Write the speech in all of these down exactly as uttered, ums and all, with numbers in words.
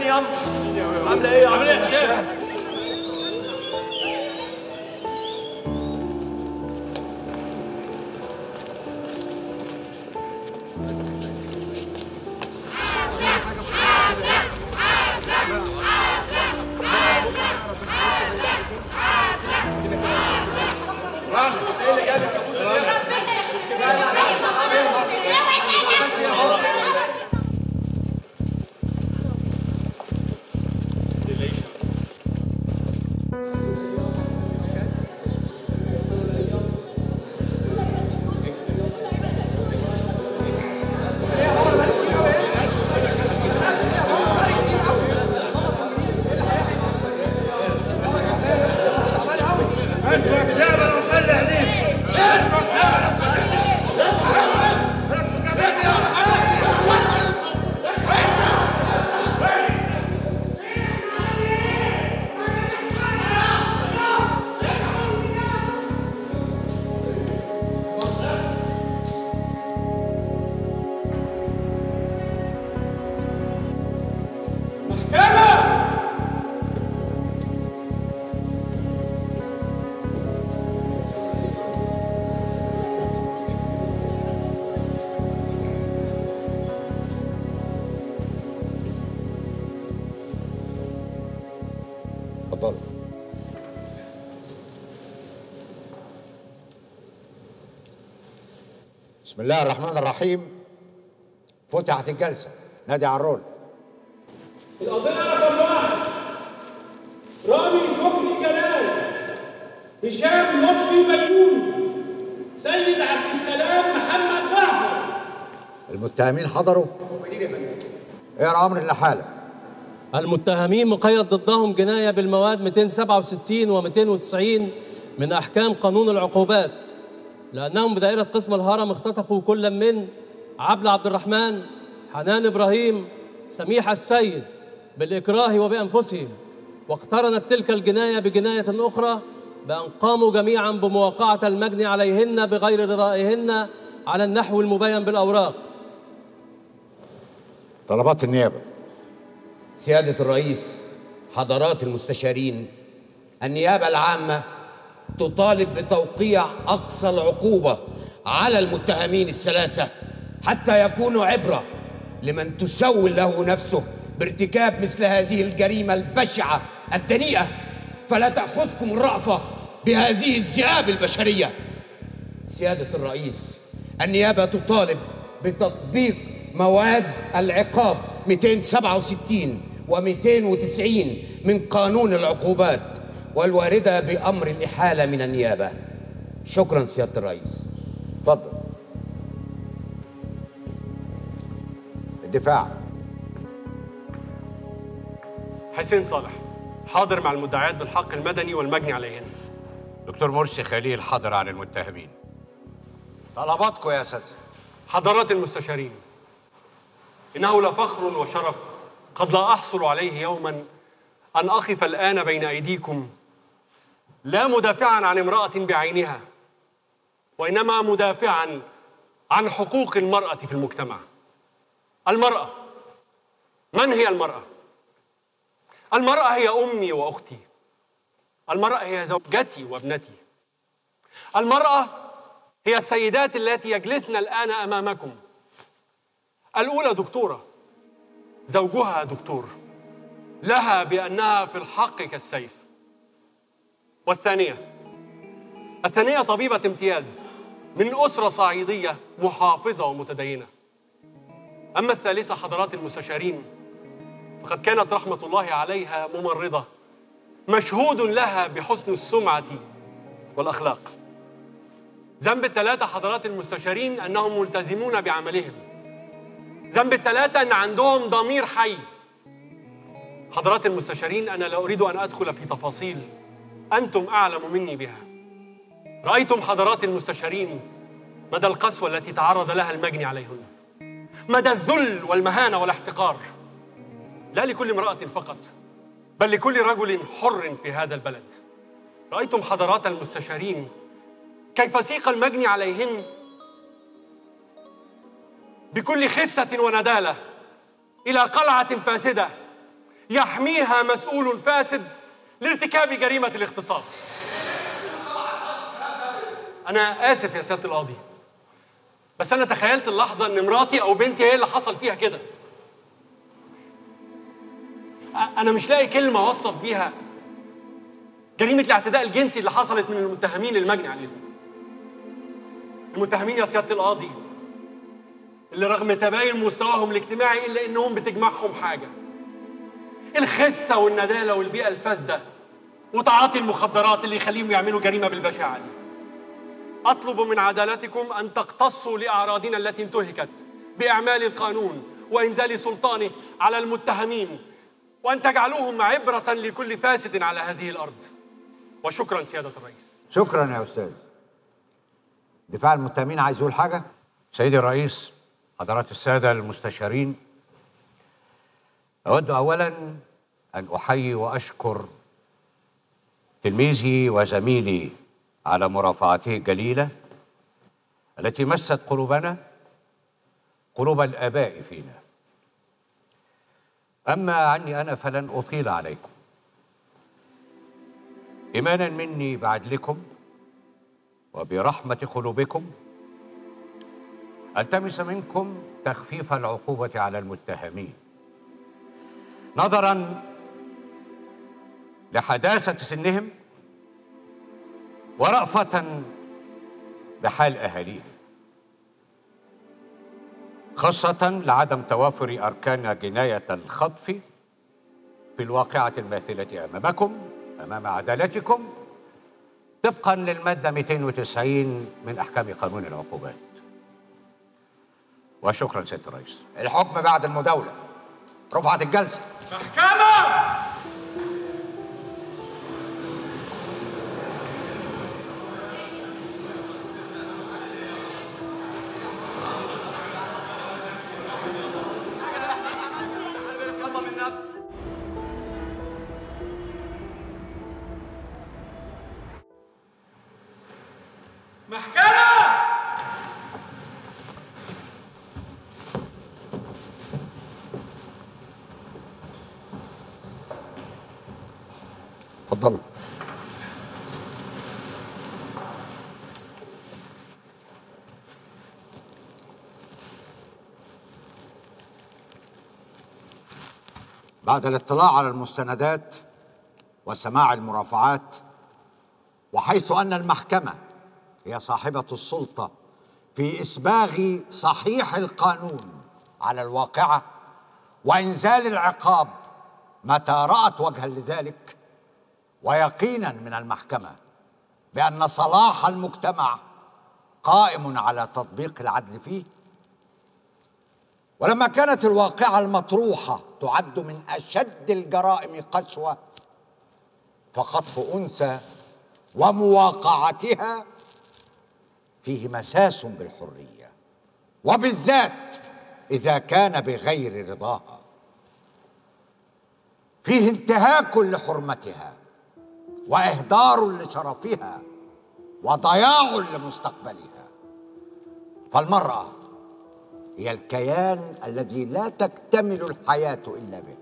تاني يا عامله ايه؟ عامله ايه يا هشام؟ اتفضلوا. بسم الله الرحمن الرحيم. فتحت الجلسة. نادي على الرول. القضية رقم واحد رامي شكري جلال، هشام لطفي بيومي، سيد عبد السلام محمد جعفر. المتهمين حضروا؟ اقرا امر الحالة. المتهمين مقيد ضدهم جناية بالمواد مئتين وسبعة وستين و مئتين وتسعين من أحكام قانون العقوبات، لأنهم بدائرة قسم الهرم اختطفوا كل من عبد عبد الرحمن، حنان إبراهيم، سميحة السيد بالإكراه وبأنفسهم، واقترنت تلك الجناية بجناية أخرى بأن قاموا جميعا بمواقعة المجني عليهن بغير رضائهن على النحو المبين بالأوراق. طلبات النيابة. سيادة الرئيس، حضرات المستشارين، النيابة العامة تطالب بتوقيع أقصى العقوبة على المتهمين الثلاثة حتى يكونوا عبرة لمن تسول له نفسه بارتكاب مثل هذه الجريمة البشعة الدنيئة، فلا تأخذكم الرأفة بهذه الذئاب البشرية. سيادة الرئيس، النيابة تطالب بتطبيق مواد العقاب مئتين وسبعة وستين و مئتين وتسعين من قانون العقوبات والواردة بأمر الإحالة من النيابة. شكرا سيادة الرئيس. اتفضل. الدفاع. حسين صالح حاضر مع المدعيات بالحق المدني والمجني عليهن. دكتور مرسي خليل حاضر عن المتهمين. طلباتكم يا اساتذه. حضرات المستشارين، إنه لفخر وشرف قد لا أحصل عليه يوما أن أقف الآن بين أيديكم لا مدافعا عن امرأة بعينها، وإنما مدافعا عن حقوق المرأة في المجتمع. المرأة، من هي المرأة؟ المرأة هي أمي وأختي، المرأة هي زوجتي وابنتي، المرأة هي السيدات التي يجلسن الآن أمامكم. الأولى دكتورة، زوجها دكتور، لها بأنها في الحق كالسيف. والثانية الثانية طبيبة امتياز من أسرة صعيدية محافظة ومتدينة. أما الثالثة حضرات المستشارين فقد كانت رحمة الله عليها ممرضة مشهود لها بحسن السمعة والأخلاق. ذنب الثلاثة حضرات المستشارين أنهم ملتزمون بعملهم. ذنب الثلاثة أن عندهم ضمير حي. حضرات المستشارين، أنا لا أريد أن أدخل في تفاصيل أنتم أعلم مني بها. رأيتم حضرات المستشارين مدى القسوة التي تعرض لها المجني عليهن، مدى الذل والمهانة والاحتقار، لا لكل امرأة فقط بل لكل رجل حر في هذا البلد. رأيتم حضرات المستشارين كيف سيق المجني عليهن بكل خسة وندالة إلى قلعة فاسدة يحميها مسؤول فاسد لارتكاب جريمة الاغتصاب. أنا آسف يا سيادة القاضي، بس أنا تخيلت اللحظة إن مراتي أو بنتي هي اللي حصل فيها كده. أنا مش لاقي كلمة أوصف بيها جريمة الاعتداء الجنسي اللي حصلت من المتهمين المجني عليهم. المتهمين يا سيادة القاضي اللي رغم تباين مستواهم الاجتماعي إلا إنهم بتجمعهم حاجة: الخسة والندالة والبيئة الفاسدة وتعاطي المخدرات اللي يخليهم يعملوا جريمة بالبشاعة دي. أطلب من عدالتكم أن تقتصوا لأعراضنا التي انتهكت بإعمال القانون وإنزال سلطانه على المتهمين، وأن تجعلوهم عبرة لكل فاسد على هذه الأرض. وشكرا سيادة الرئيس. شكرا يا أستاذ. دفاع المتهمين عايز يقول حاجة؟ سيدي الرئيس، حضرات السادة المستشارين، أود أولا أن أحيي وأشكر تلميذي وزميلي على مرافعته الجليلة التي مست قلوبنا، قلوب الآباء فينا. أما عني أنا فلن أطيل عليكم، إيمانا مني بعدلكم وبرحمة قلوبكم ألتمس منكم تخفيف العقوبة على المتهمين نظرا لحداثة سنهم ورأفة بحال أهاليهم، خاصة لعدم توافر أركان جناية الخطف في الواقعة الماثلة أمامكم أمام عدالتكم طبقا للمادة مئتين وتسعين من أحكام قانون العقوبات. وشكرا سيادة الرئيس. الحكم بعد المداولة. رفعت الجلسة. محكمة. محكمة. اتفضلوا. بعد الاطلاع على المستندات وسماع المرافعات، وحيث أن المحكمة هي صاحبة السلطة في إسباغ صحيح القانون على الواقعة وإنزال العقاب متى رأت وجها لذلك، ويقينا من المحكمة بأن صلاح المجتمع قائم على تطبيق العدل فيه، ولما كانت الواقعة المطروحة تعد من أشد الجرائم قسوة، فخطف أنثى ومواقعتها فيه مساس بالحرية، وبالذات إذا كان بغير رضاها، فيه انتهاك لحرمتها وإهدار لشرفها وضياع لمستقبلها. فالمرأة هي الكيان الذي لا تكتمل الحياة إلا به،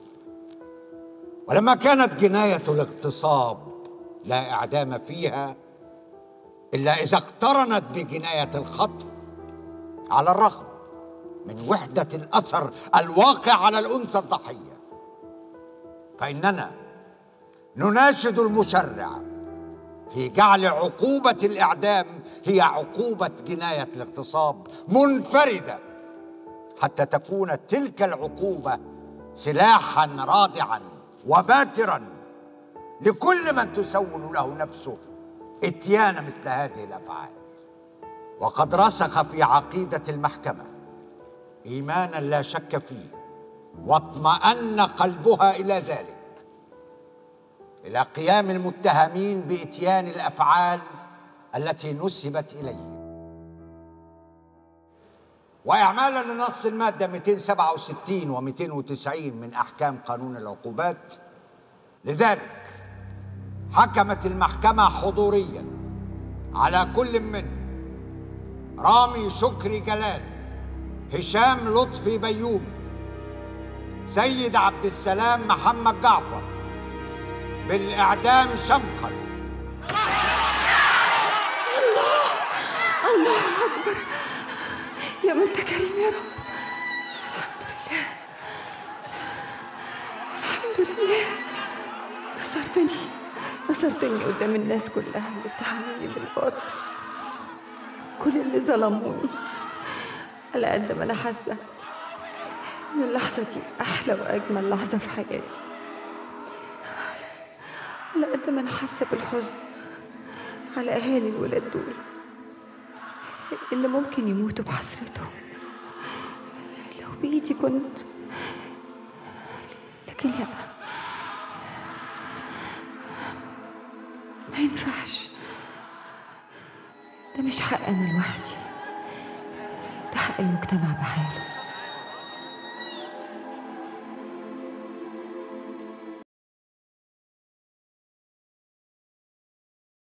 ولما كانت جناية الاغتصاب لا إعدام فيها إلا إذا اقترنت بجناية الخطف، على الرغم من وحدة الأثر الواقع على الأنثى الضحية، فإننا نناشد المشرع في جعل عقوبة الإعدام هي عقوبة جناية الاغتصاب منفردة، حتى تكون تلك العقوبة سلاحا رادعا وباترا لكل من تسول له نفسه اتيان مثل هذه الأفعال. وقد رسخ في عقيدة المحكمة إيمانا لا شك فيه، واطمأن قلبها إلى ذلك، إلى قيام المتهمين بإتيان الأفعال التي نسبت إليه، وإعمالا لنص المادة مئتين وسبعة وستين و مئتين وتسعين من أحكام قانون العقوبات. لذلك حكمت المحكمة حضوريا على كل من رامي شكري جلال، هشام لطفي بيومي، سيد عبد السلام محمد جعفر بالإعدام شنقا. الله الله أكبر، يا من أنت كريم يا رب. الحمد لله الحمد لله، نصرتني نصرتني قدام الناس كلها اللي اتهموني بالباطل، كل اللي ظلموني. على قد ما أنا حاسة إن اللحظة دي أحلى وأجمل لحظة في حياتي، على قد ما أنا حاسة بالحزن على أهالي الولاد دول اللي ممكن يموتوا بحسرتهم لو بإيدي كنت، لكن لا، ما ينفعش. ده مش حق أنا لوحدي، ده حق المجتمع بحاله.